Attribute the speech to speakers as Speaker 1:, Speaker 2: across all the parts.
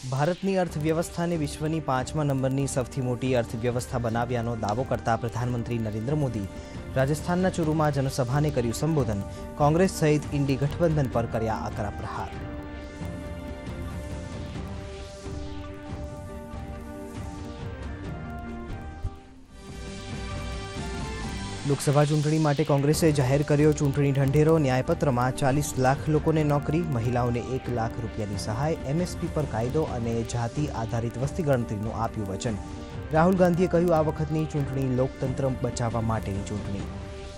Speaker 1: ભારતની અર્થવ્યવસ્થાને વિશ્વની 5મા નંબરની સૌથી મોટી અર્થવ્યવસ્થા બનાવ્યાનો દાવો કરતા પ્રધાનમંત્રી નરેન્દ્ર મોદી રાજસ્થાનના ચુરુમાં જનસભાને કર્યું સંબોધન। કોંગ્રેસ સહિત ઇન્ડી ગઠબંધન પર કર્યા આકરા પ્રહાર। લોકસભા ચૂંટણી માટે કોંગ્રેસે જાહેર કર્યો ચૂંટણી ઢંઢેરો। ન્યાયપત્રમાં 40 લાખ લોકોને નોકરી, મહિલાઓને 1 લાખ રૂપિયાની સહાય, એમએસપી પર કાયદો અને જાતિ આધારિત વસ્તી ગણતરીનું આપ્યું વચન। રાહુલ ગાંધીએ કહ્યું આ વખતની ચૂંટણી લોકતંત્ર બચાવવા માટેની ચૂંટણી।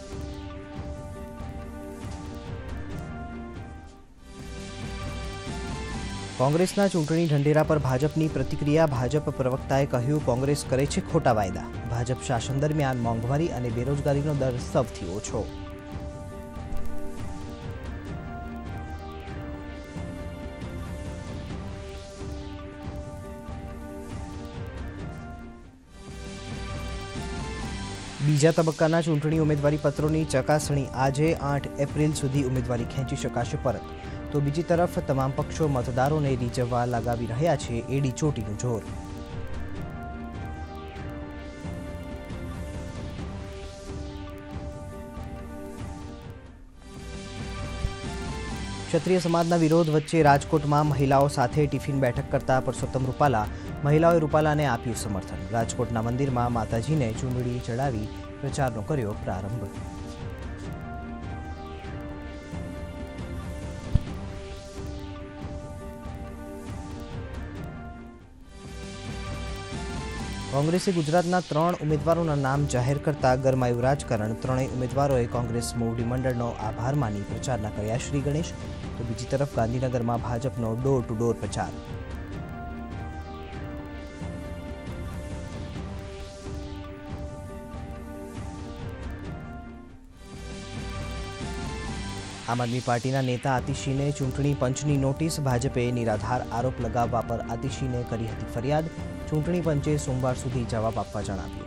Speaker 1: કોંગ્રેસના ચૂંટણી ઢંઢેરા પર ભાજપની પ્રતિક્રિયા। ભાજપ પ્રવક્તાએ કહ્યું કોંગ્રેસ કરે છે ખોટા વાયદા। ભાજપ શાસન દરમિયાન મોંઘવારી અને બેરોજગારીનો દર સૌથી ઓછો। બીજા તબક્કાના ચૂંટણી ઉમેદવારી પત્રોની ચકાસણી આજે 8 એપ્રિલ સુધી ઉમેદવારી ખેંચી શકાશે પરત। તો બીજી તરફ તમામ પક્ષો મતદારોને રીઝવવા લગાવી રહ્યા છે એડી ચોટીનું જોર। ક્ષત્રિય સમાજના વિરોધ વચ્ચે રાજકોટમાં મહિલાઓ સાથે ટિફિન બેઠક કરતા પરસોત્તમ રૂપાલા। મહિલાઓએ રૂપાલાને આપ્યું સમર્થન। રાજકોટના મંદિરમાં માતાજીને ચૂંદડી ચડાવી પ્રચારનો કર્યો પ્રારંભ। કોંગ્રેસે ગુજરાતના 3 ઉમેદવારોના નામ જાહેર કરતા ગરમાયું રાજકારણ। ત્રણેય ઉમેદવારોએ કોંગ્રેસ મોવડી મંડળનો આભાર માની પ્રચારના કર્યા શ્રી ગણેશ। તો બીજી તરફ ગાંધીનગરમાં ભાજપનો ડોર ટુ ડોર પ્રચાર। આમ આદમી પાર્ટીના નેતા આતિશીને ચૂંટણી પંચની નોટિસ। ભાજપે નિરાધાર આરોપ લગાવવા પર આતિશીને કરી હતી ફરિયાદ। ચૂંટણી પંચે સોમવાર સુધી જવાબ આપવા જણાવ્યું।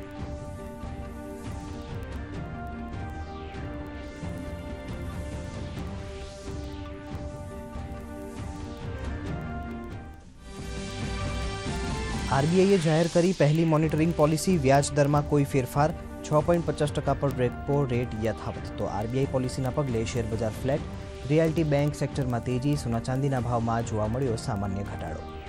Speaker 1: આરબીઆઈએ જાહેર કરી પહેલી મોનિટરિંગ પોલિસી। વ્યાજ દરમાં કોઈ ફેરફાર, 6.50% પર રેપો રેટ યથાવત। તો આરબીઆઈ પોલિસીના પગલે શેરબજાર ફ્લેટ, રિયાલ્ટી બેંક સેક્ટરમાં તેજી, સોના ચાંદીના ભાવમાં જોવા મળ્યો સામાન્ય ઘટાડો।